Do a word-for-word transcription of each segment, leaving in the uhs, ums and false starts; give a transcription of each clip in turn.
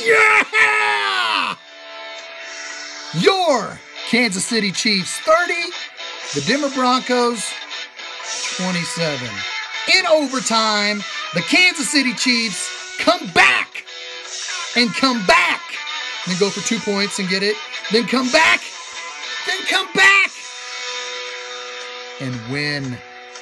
Yeah! Your Kansas City Chiefs thirty, the Denver Broncos twenty-seven. In overtime, the Kansas City Chiefs come back and come back. Then go for two points and get it. Then come back. Then come back. And win.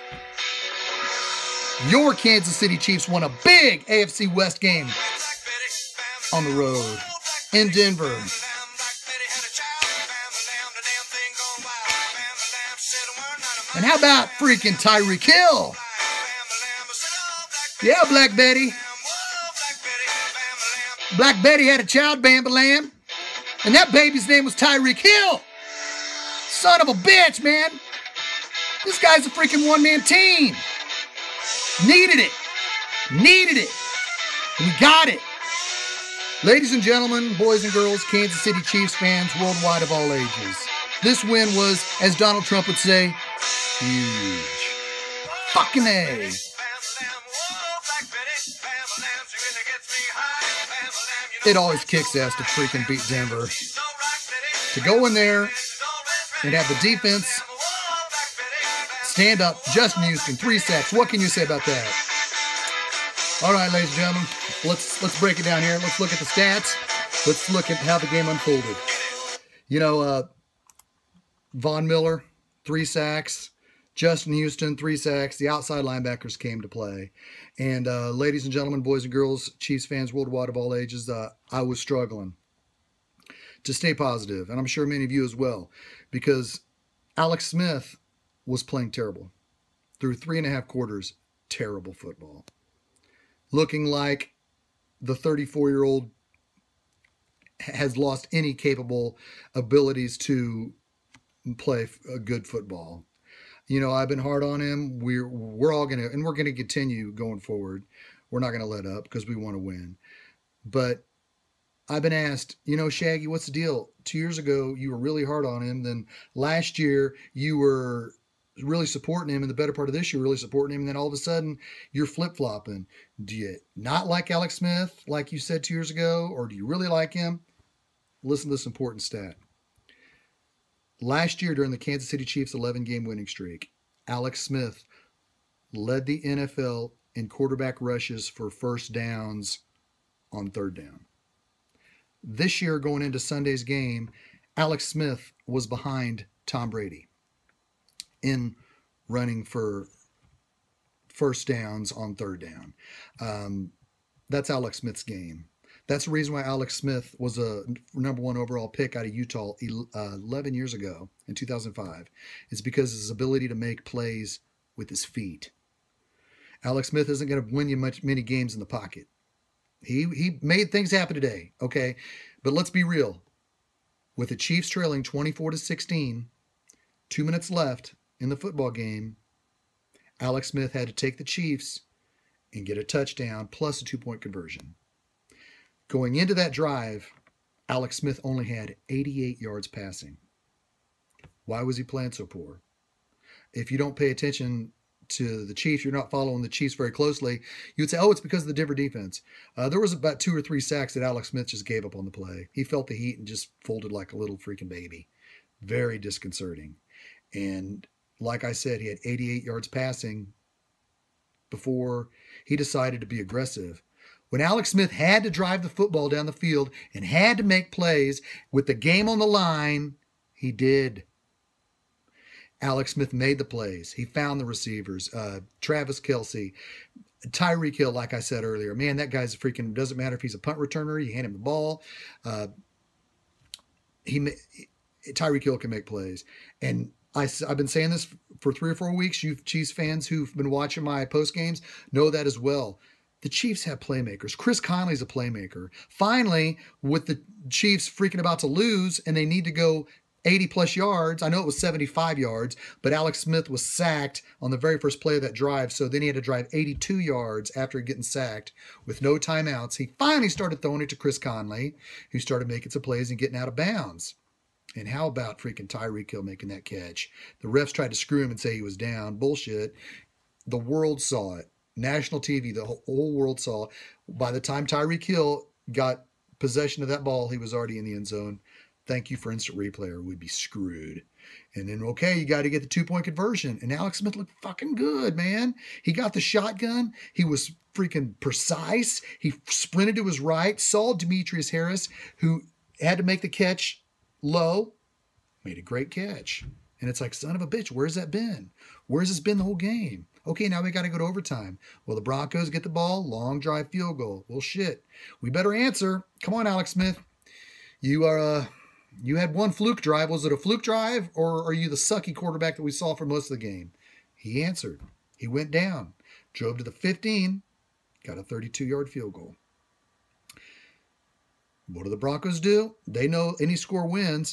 Your Kansas City Chiefs won a big A F C West game on the road in Denver. And how about freaking Tyreek Hill? Yeah, Black Betty. Black Betty had a child, Bam-Ba-Lam. And that baby's name was Tyreek Hill. Son of a bitch, man. This guy's a freaking one-man team. Needed it. Needed it. We got it. Ladies and gentlemen, boys and girls, Kansas City Chiefs fans worldwide of all ages. This win was, as Donald Trump would say, huge. Fucking A. It always kicks ass to freaking beat Denver. To go in there and have the defense stand up, Justin Houston, three sacks. What can you say about that? All right, ladies and gentlemen, let's let's break it down here. Let's look at the stats. Let's look at how the game unfolded. You know, uh, Von Miller, three sacks. Justin Houston, three sacks. The outside linebackers came to play. And uh, ladies and gentlemen, boys and girls, Chiefs fans worldwide of all ages, uh, I was struggling to stay positive, and I'm sure many of you as well, because Alex Smith was playing terrible. Through three and a half quarters, terrible football. Looking like the thirty-four-year-old has lost any capable abilities to play a good football. You know, I've been hard on him. We're we're all gonna and we're gonna continue going forward. We're not gonna let up because we want to win. But I've been asked, you know, Shaggy, what's the deal? Two years ago, you were really hard on him. Then last year, you were really supporting him. And the better part of this year, really supporting him. And then all of a sudden, you're flip-flopping. Do you not like Alex Smith, like you said two years ago? Or do you really like him? Listen to this important stat. Last year, during the Kansas City Chiefs' eleven-game winning streak, Alex Smith led the N F L in quarterback rushes for first downs on third down. This year, going into Sunday's game, Alex Smith was behind Tom Brady in running for first downs on third down. Um, that's Alex Smith's game. That's the reason why Alex Smith was a number one overall pick out of Utah eleven years ago in two thousand five. It's because of his ability to make plays with his feet. Alex Smith isn't going to win you much many games in the pocket. He he made things happen today, okay? But let's be real. With the Chiefs trailing twenty-four to sixteen, two minutes left in the football game, Alex Smith had to take the Chiefs and get a touchdown plus a two-point conversion. Going into that drive, Alex Smith only had eighty-eight yards passing. Why was he playing so poor? If you don't pay attention to the Chiefs, you're not following the Chiefs very closely, you would say, oh, it's because of the Denver defense. Uh, there was about two or three sacks that Alex Smith just gave up on the play. He felt the heat and just folded like a little freaking baby. Very disconcerting. And like I said, he had eighty-eight yards passing before he decided to be aggressive. When Alex Smith had to drive the football down the field and had to make plays with the game on the line, he did. Alex Smith made the plays. He found the receivers. Uh, Travis Kelce, Tyreek Hill, like I said earlier. Man, that guy's a freaking, doesn't matter if he's a punt returner, you hand him the ball. Uh, he Tyreek Hill can make plays. And I, I've been saying this for three or four weeks. You Chiefs fans who've been watching my post games know that as well. The Chiefs have playmakers. Chris Conley's a playmaker. Finally, with the Chiefs freaking about to lose and they need to go eighty plus yards. I know it was seventy-five yards, but Alex Smith was sacked on the very first play of that drive. So then he had to drive eighty-two yards after getting sacked with no timeouts. He finally started throwing it to Chris Conley, who started making some plays and getting out of bounds. And how about freaking Tyreek Hill making that catch? The refs tried to screw him and say he was down. Bullshit. The world saw it. National T V, the whole world saw it. By the time Tyreek Hill got possession of that ball, he was already in the end zone. Thank you for instant replay, or we'd be screwed. And then, okay, you got to get the two-point conversion. And Alex Smith looked fucking good, man. He got the shotgun. He was freaking precise. He sprinted to his right, saw Demetrius Harris, who had to make the catch low, made a great catch. And it's like, son of a bitch, where's that been? Where's this been the whole game? Okay, now we got to go to overtime. Well, the Broncos get the ball, long drive field goal. Well, shit. We better answer. Come on, Alex Smith. You are, uh, you had one fluke drive. Was it a fluke drive, or are you the sucky quarterback that we saw for most of the game? He answered. He went down, drove to the fifteen, got a thirty-two-yard field goal. What do the Broncos do? They know any score wins.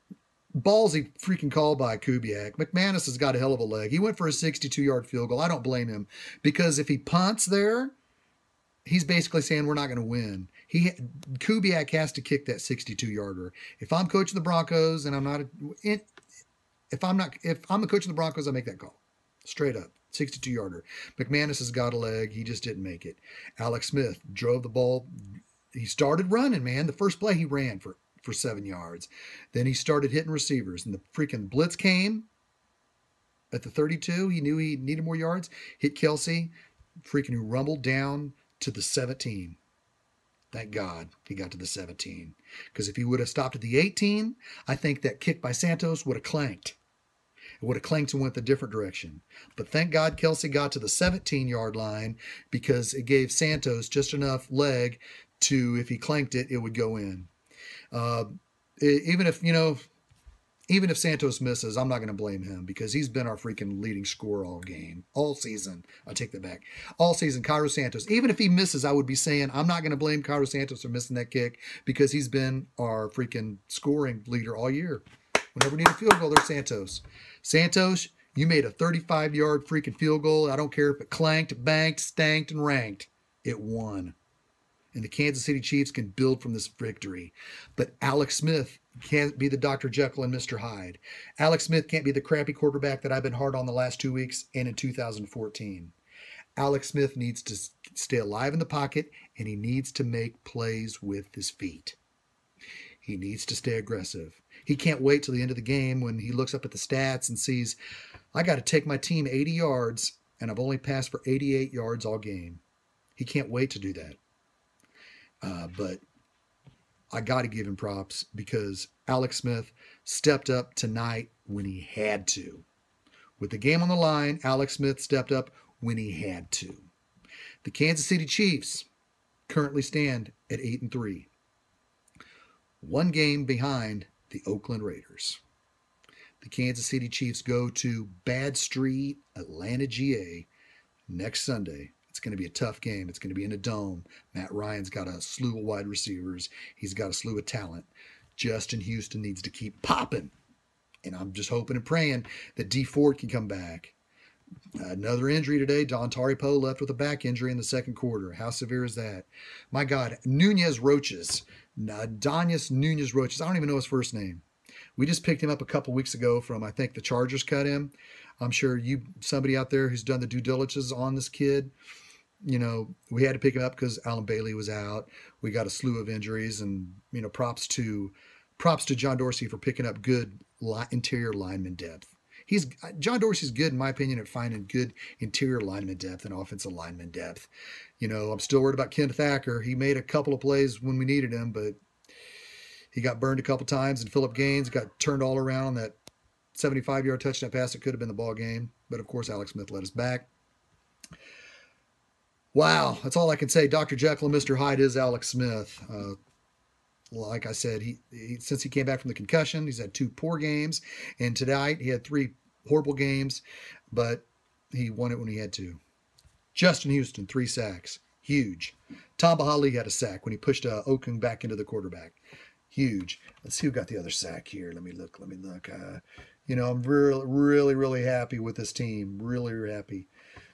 Ballsy freaking call by Kubiak. McManus has got a hell of a leg. He went for a sixty-two-yard field goal. I don't blame him, because if he punts there, he's basically saying we're not going to win. He Kubiak has to kick that sixty-two-yarder. If I'm coaching the Broncos and I'm not, a, if I'm not, if I'm a coach of the Broncos, I make that call, straight up, sixty-two-yarder. McManus has got a leg. He just didn't make it. Alex Smith drove the ball. He started running, man. The first play he ran for. for seven yards. Then he started hitting receivers, and the freaking blitz came at the thirty-two. He knew he needed more yards. Hit Kelsey, freaking who rumbled down to the seventeen. Thank God he got to the seventeen. Because if he would have stopped at the eighteen, I think that kick by Santos would have clanked. It would have clanked and went a different direction. But thank God Kelsey got to the seventeen-yard line, because it gave Santos just enough leg to, if he clanked it, it would go in. Uh, even if, you know, even if Santos misses, I'm not going to blame him, because he's been our freaking leading scorer all game, all season. I take that back. All season, Cairo Santos. Even if he misses, I would be saying I'm not going to blame Cairo Santos for missing that kick, because he's been our freaking scoring leader all year. Whenever we need a field goal, there's Santos. Santos, you made a thirty-five-yard freaking field goal. I don't care if it clanked, banked, stanked, and ranked. It won. And the Kansas City Chiefs can build from this victory. But Alex Smith can't be the Doctor Jekyll and Mister Hyde. Alex Smith can't be the crappy quarterback that I've been hard on the last two weeks and in two thousand fourteen. Alex Smith needs to stay alive in the pocket, and he needs to make plays with his feet. He needs to stay aggressive. He can't wait till the end of the game when he looks up at the stats and sees, I got to take my team eighty yards, and I've only passed for eighty-eight yards all game. He can't wait to do that. Uh, but I got to give him props, because Alex Smith stepped up tonight when he had to. With the game on the line, Alex Smith stepped up when he had to. The Kansas City Chiefs currently stand at eight and three. One game behind the Oakland Raiders. The Kansas City Chiefs go to Bad Street, Atlanta, G A next Sunday. It's going to be a tough game. It's going to be in a dome. Matt Ryan's got a slew of wide receivers. He's got a slew of talent. Justin Houston needs to keep popping. And I'm just hoping and praying that Dee Ford can come back. Another injury today. Dontari Poe left with a back injury in the second quarter. How severe is that? My God. Nunez Roaches. Danius Nunez Roaches. I don't even know his first name. We just picked him up a couple weeks ago from, I think, the Chargers cut him. I'm sure you, somebody out there who's done the due diligence on this kid, you know, we had to pick him up because Alan Bailey was out. We got a slew of injuries, and, you know, props to props to John Dorsey for picking up good li- interior lineman depth. He's John Dorsey's good, in my opinion, at finding good interior lineman depth and offensive lineman depth. You know, I'm still worried about Ken Thacker. He made a couple of plays when we needed him, but he got burned a couple times, and Phillip Gaines got turned all around on that seventy-five-yard touchdown pass that could have been the ball game. But, of course, Alex Smith led us back. Wow, that's all I can say. Doctor Jekyll and Mister Hyde is Alex Smith. Uh, like I said, he, he since he came back from the concussion, he's had two poor games. And tonight he had three horrible games, but he won it when he had to. Justin Houston, three sacks. Huge. Tamba Hali had a sack when he pushed uh, Okung back into the quarterback. Huge. Let's see who got the other sack here. Let me look. Let me look. Uh, you know, I'm really, really, really happy with this team. Really, really happy.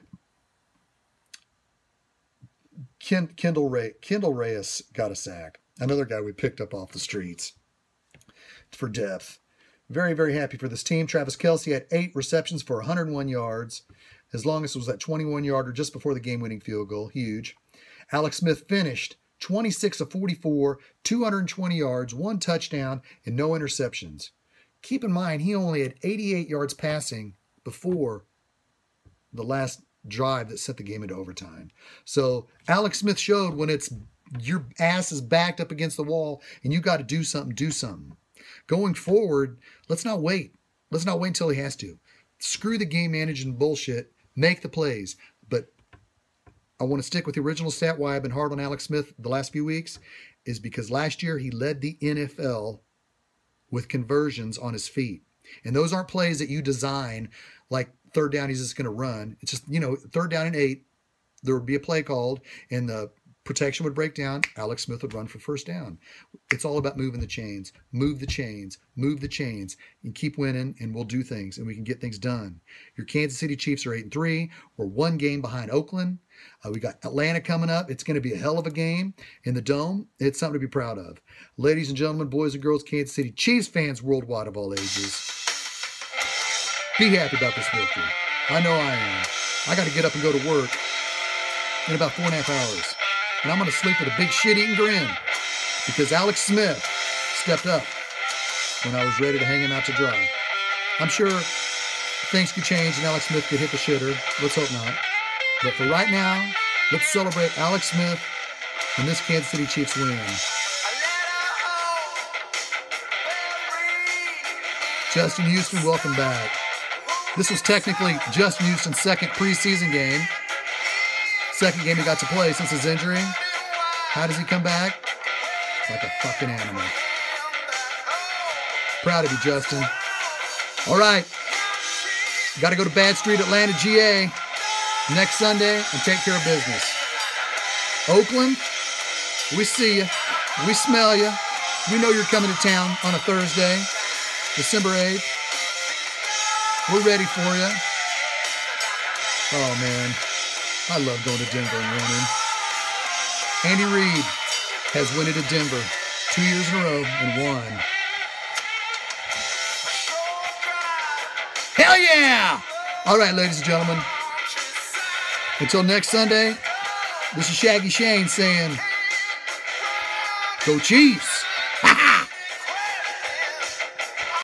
Ken, Kendall Ray, Kendall Reyes got a sack. Another guy we picked up off the streets for depth. Very, very happy for this team. Travis Kelce had eight receptions for one hundred one yards. His longest was that twenty-one-yarder just before the game-winning field goal. Huge. Alex Smith finished twenty-six of forty-four, two hundred twenty yards, one touchdown, and no interceptions. Keep in mind, he only had eighty-eight yards passing before the last drive that set the game into overtime. So Alex Smith showed when it's your ass is backed up against the wall and you got to do something, do something. Going forward, let's not wait. Let's not wait until he has to. Screw the game managing bullshit. Make the plays. But I want to stick with the original stat why I've been hard on Alex Smith the last few weeks is because last year he led the N F L with conversions on his feet. And those aren't plays that you design like third down he's just going to run. It's just, you know, third down and eight, there would be a play called and the protection would break down. Alex Smith would run for first down. It's all about moving the chains. Move the chains. Move the chains. And keep winning, and we'll do things, and we can get things done. Your Kansas City Chiefs are eight and three. We're one game behind Oakland. Uh, we got Atlanta coming up. It's going to be a hell of a game in the Dome. It's something to be proud of. Ladies and gentlemen, boys and girls, Kansas City Chiefs fans worldwide of all ages, be happy about this victory. I know I am. I got to get up and go to work in about four and a half hours. And I'm going to sleep with a big shit-eating grin because Alex Smith stepped up when I was ready to hang him out to dry. I'm sure things could change and Alex Smith could hit the shitter. Let's hope not. But for right now, let's celebrate Alex Smith and this Kansas City Chiefs win. Justin Houston, welcome back. This was technically Justin Houston's second preseason game. Second game he got to play since his injury. How does he come back? Like a fucking animal. Proud of you, Justin. All right. Got to go to Bad Street, Atlanta, G A next Sunday and take care of business. Oakland, we see you. We smell you. We know you're coming to town on a Thursday, December eighth. We're ready for you. Oh, man. I love going to Denver and winning. Andy Reid has won it at Denver two years in a row and won. Hell yeah! All right, ladies and gentlemen. Until next Sunday, this is Shaggy Shane saying, go Chiefs!